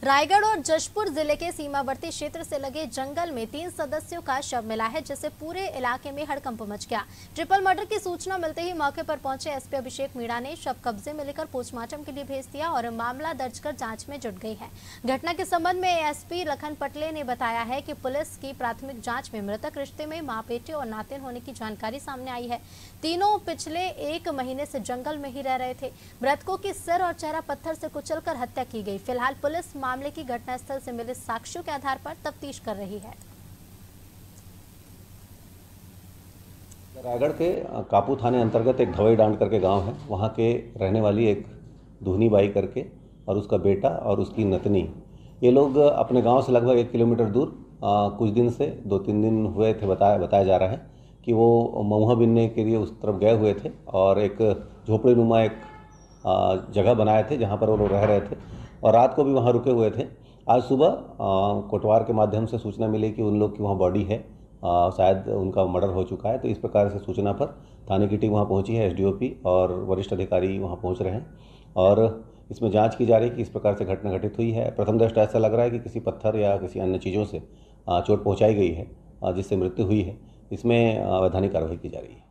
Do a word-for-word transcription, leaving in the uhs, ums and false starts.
रायगढ़ और जशपुर जिले के सीमावर्ती क्षेत्र से लगे जंगल में तीन सदस्यों का शव मिला है, जिससे पूरे इलाके में हड़कंप मच गया। ट्रिपल मर्डर की सूचना मिलते ही मौके पर पहुंचे एसपी अभिषेक मीणा ने शव कब्जे में लेकर पोस्टमार्टम के लिए भेज दिया और मामला दर्ज कर जांच में जुट गई है। घटना के संबंध में एसपी लखन पटले ने बताया है कि पुलिस की प्राथमिक जाँच में मृतक रिश्ते में माँ बेटे और नातिन होने की जानकारी सामने आई है। तीनों पिछले एक महीने से जंगल में ही रह रहे थे। मृतकों की सिर और चेहरा पत्थर से कुचलकर हत्या की गई। फिलहाल पुलिस मामले की घटनास्थल से मिले साक्ष्यों के आधार पर तफ्तीश कर रही है। रायगढ़ के कापू थाने अंतर्गत एक धवई डांड करके गांव है, वहां के रहने वाली एक दुहनी बाई करके और उसका बेटा और उसकी नतनी, ये लोग अपने गांव से लगभग एक किलोमीटर दूर आ, कुछ दिन से दो तीन दिन हुए थे। बताया बताया जा रहा है कि वो महुआ बीनने के लिए उस तरफ गए हुए थे और एक झोपड़ी नुमा एक आ, जगह बनाए थे जहां पर वो लोग रह रहे थे और रात को भी वहां रुके हुए थे। आज सुबह कोटवार के माध्यम से सूचना मिली कि उन लोग की वहाँ बॉडी है, आ, शायद उनका मर्डर हो चुका है। तो इस प्रकार से सूचना पर थाने की टीम वहाँ पहुँची है, एसडीओपी और वरिष्ठ अधिकारी वहाँ पहुँच रहे हैं और इसमें जांच की जा रही है कि इस प्रकार से घटना घटित हुई है। प्रथम दृष्टया ऐसा लग रहा है कि किसी पत्थर या किसी अन्य चीज़ों से चोट पहुँचाई गई है जिससे मृत्यु हुई है। इसमें वैधानिक कार्रवाई की जा रही है।